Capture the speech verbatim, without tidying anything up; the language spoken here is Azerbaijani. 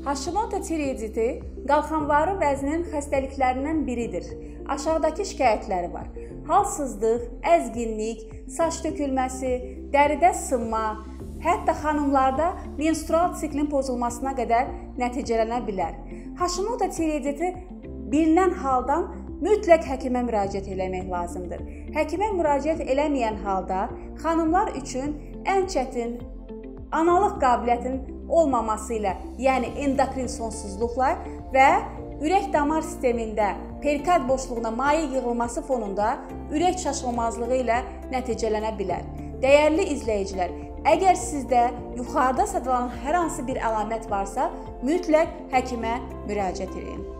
Hashimoto tiroiditi qalxanvarı vəznin xəstəliklərindən biridir. Aşağıdakı şikayətləri var. Halsızlıq, əzginlik, saç tökülməsi, dəridə sınma, hətta xanımlarda menstrual siklin pozulmasına qədər nəticələnə bilər. Hashimoto tiroiditi bilinən haldan mütləq həkimə müraciət eləmək lazımdır. Həkimə müraciət eləməyən halda xanımlar üçün ən çətin analıq qabiliyyətinin olmaması ilə, yəni endokrin sonsuzluqlar və ürək-damar sistemində perikard boşluğuna maye yığılması fonunda ürək çaşılmazlığı ilə nəticələnə bilər. Dəyərli izləyicilər, əgər sizdə yuxarıda sadalanan hər hansı bir əlamət varsa, mütləq həkimə müraciət edin.